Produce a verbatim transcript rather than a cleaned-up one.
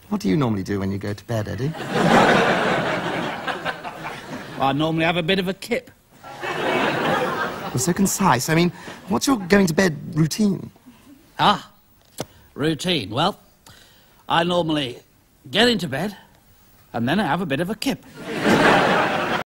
What do you normally do when you go to bed, Eddie? I normally have a bit of a kip. You're so concise. I mean, what's your going-to-bed routine? Ah, routine. Well, I normally get into bed, and then I have a bit of a kip.